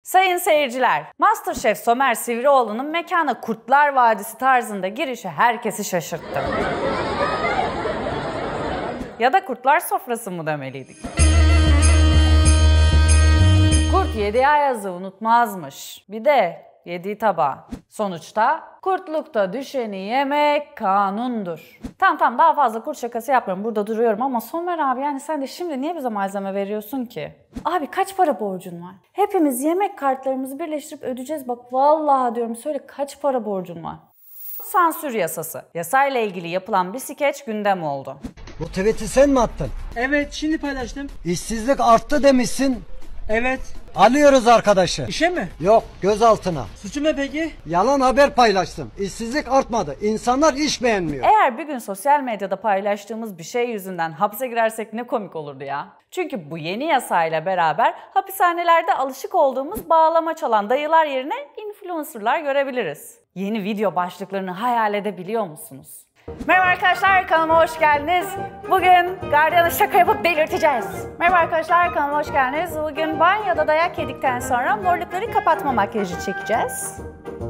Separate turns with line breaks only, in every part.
Sayın seyirciler, MasterChef Somer Sivrioğlu'nun mekana Kurtlar Vadisi tarzında girişi herkesi şaşırttı. Ya da kurtlar sofrası mı demeliydik? Kurt yediği ayazı unutmazmış. Bir de yediği tabağı. Sonuçta kurtlukta düşeni yemek kanundur. Tamam daha fazla kurt şakası yapmıyorum. Burada duruyorum ama Somer abi yani sen de şimdi niye bize malzeme veriyorsun ki? Abi kaç para borcun var? Hepimiz yemek kartlarımızı birleştirip ödeyeceğiz. Bak vallahi diyorum söyle kaç para borcun var? Sansür yasası. Yasayla ilgili yapılan bir skeç gündem oldu.
Bu tweet'i sen mi attın?
Evet, şimdi paylaştım.
İşsizlik arttı demişsin.
Evet.
Alıyoruz arkadaşı.
İşe mi?
Yok, gözaltına.
Suçum ne peki?
Yalan haber paylaştım. İşsizlik artmadı. İnsanlar iş beğenmiyor.
Eğer bir gün sosyal medyada paylaştığımız bir şey yüzünden hapse girersek ne komik olurdu ya. Çünkü bu yeni yasayla beraber hapishanelerde alışık olduğumuz bağlama çalan dayılar yerine influencerlar görebiliriz. Yeni video başlıklarını hayal edebiliyor musunuz? Merhaba arkadaşlar, kanalıma hoş geldiniz. Bugün gardiyanı şaka yapıp delirteceğiz. Merhaba arkadaşlar, kanalıma hoş geldiniz. Bugün banyoda dayak yedikten sonra morlukları kapatma makyajı çekeceğiz.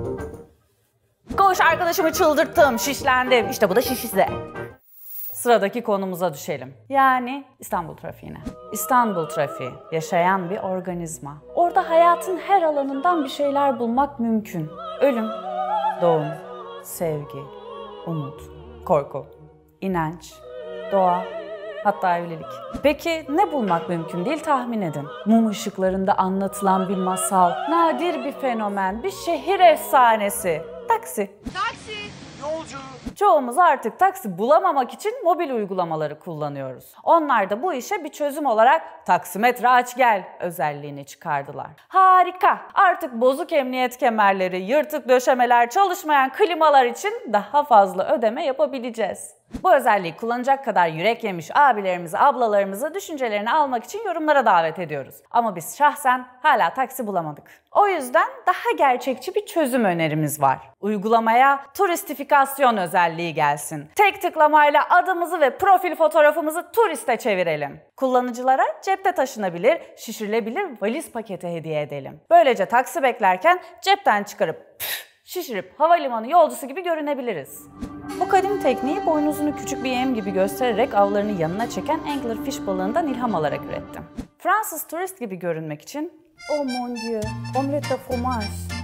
Koş arkadaşımı çıldırttım, şişlendim. İşte bu da şişizde. Sıradaki konumuza düşelim. Yani İstanbul trafiğine. İstanbul trafiği, yaşayan bir organizma. Orada hayatın her alanından bir şeyler bulmak mümkün. Ölüm, doğum, sevgi, umut, korku, inanç, doğa, hatta evlilik. Peki ne bulmak mümkün değil tahmin edin. Mum ışıklarında anlatılan bir masal, nadir bir fenomen, bir şehir efsanesi. Taksi.
Taksi. Yolcu.
Çoğumuz artık taksi bulamamak için mobil uygulamaları kullanıyoruz. Onlar da bu işe bir çözüm olarak taksimetre aç gel özelliğini çıkardılar. Harika! Artık bozuk emniyet kemerleri, yırtık döşemeler, çalışmayan klimalar için daha fazla ödeme yapabileceğiz. Bu özelliği kullanacak kadar yürek yemiş abilerimizi, ablalarımızı düşüncelerini almak için yorumlara davet ediyoruz. Ama biz şahsen hala taksi bulamadık. O yüzden daha gerçekçi bir çözüm önerimiz var. Uygulamaya turistifikasyon özelliği gelsin. Tek tıklamayla adımızı ve profil fotoğrafımızı turiste çevirelim. Kullanıcılara cepte taşınabilir, şişirilebilir valiz paketi hediye edelim. Böylece taksi beklerken cepten çıkarıp şişirip havalimanı yolcusu gibi görünebiliriz. Bu kadim tekniği boynuzunu küçük bir yem gibi göstererek avlarını yanına çeken anglerfish balığından ilham alarak ürettim. Fransız turist gibi görünmek için "Oh mon dieu, omelette de fromage."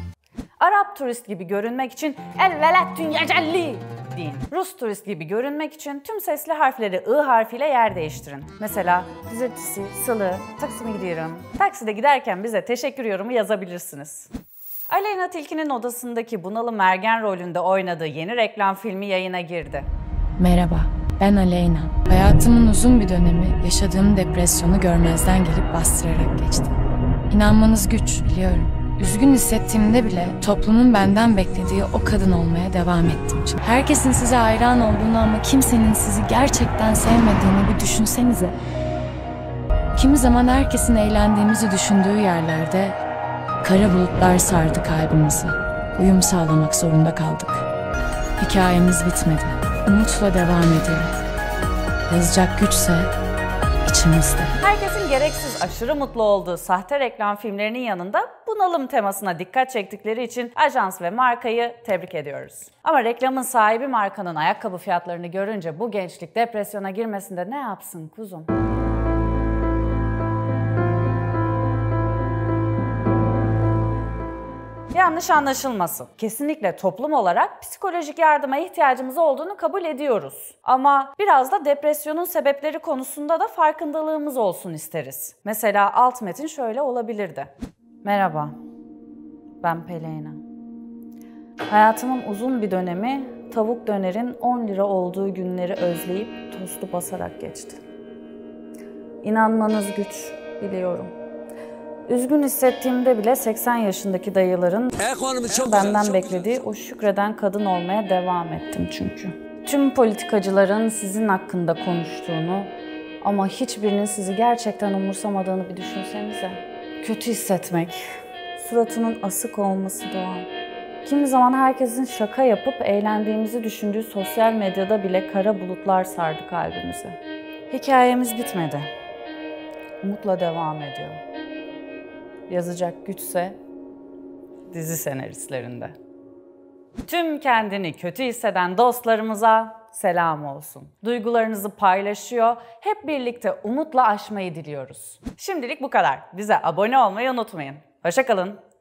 Arap turist gibi görünmek için "El velettün yecelli" deyin. Rus turist gibi görünmek için tüm sesli harfleri I harfiyle yer değiştirin. Mesela pazartesi, salı, Taksim'e gidiyorum. Takside giderken bize teşekkür yorumu yazabilirsiniz. Aleyna Tilki'nin odasındaki bunalım ergen rolünde oynadığı yeni reklam filmi yayına girdi.
Merhaba, ben Aleyna. Hayatımın uzun bir dönemi yaşadığım depresyonu görmezden gelip bastırarak geçti. İnanmanız güç, biliyorum. Üzgün hissettiğimde bile toplumun benden beklediği o kadın olmaya devam ettim. Herkesin size hayran olduğunu ama kimsenin sizi gerçekten sevmediğini bir düşünsenize. Kimi zaman herkesin eğlendiğimizi düşündüğü yerlerde kara bulutlar sardı kalbimizi. Uyum sağlamak zorunda kaldık. Hikayemiz bitmedi. Umutla devam ediyor. Yazacak güçse içimizde.
Herkesin gereksiz aşırı mutlu olduğu sahte reklam filmlerinin yanında bunalım temasına dikkat çektikleri için ajans ve markayı tebrik ediyoruz. Ama reklamın sahibi markanın ayakkabı fiyatlarını görünce bu gençlik depresyona girmesinde ne yapsın kuzum? Yanlış anlaşılmasın. Kesinlikle toplum olarak psikolojik yardıma ihtiyacımız olduğunu kabul ediyoruz. Ama biraz da depresyonun sebepleri konusunda da farkındalığımız olsun isteriz. Mesela alt metin şöyle olabilirdi. Merhaba, ben Peleyna. Hayatımın uzun bir dönemi tavuk dönerin 10 lira olduğu günleri özleyip tostu basarak geçti. İnanmanız güç, biliyorum. Üzgün hissettiğimde bile 80 yaşındaki dayıların benden beklediği o şükreden kadın olmaya devam ettim çünkü. Tüm politikacıların sizin hakkında konuştuğunu ama hiçbirinin sizi gerçekten umursamadığını bir düşünsenize. Kötü hissetmek, suratının asık olması doğal. Kimi zaman herkesin şaka yapıp eğlendiğimizi düşündüğü sosyal medyada bile kara bulutlar sardı kalbimizi. Hikayemiz bitmedi. Umutla devam ediyor. yazacak güçse dizi senaristlerinde. Tüm kendini kötü hisseden dostlarımıza selam olsun. Duygularınızı paylaşıyor, hep birlikte umutla aşmayı diliyoruz. Şimdilik bu kadar. Bize abone olmayı unutmayın. Hoşça kalın.